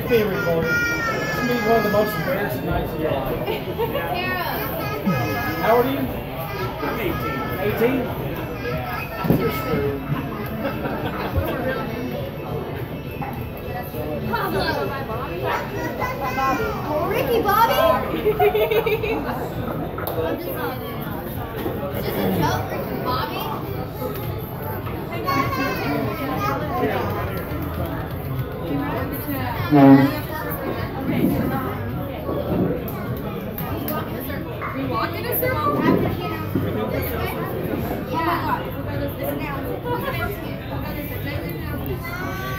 It's being recorded. It's going to be one of the most embarrassing nights of your life. How old are you? I'm 18. 18? Yeah. You're screwed. Ricky Bobby? Is this a joke, Ricky Bobby? We walk in a circle?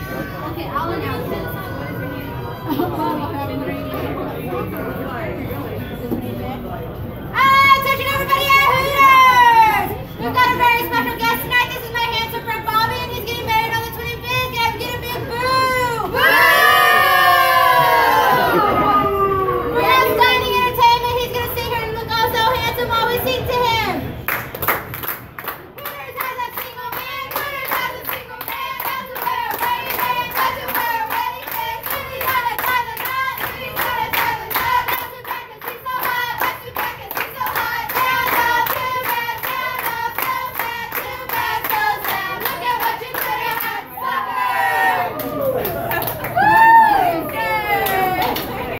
Okay, I'll announce it.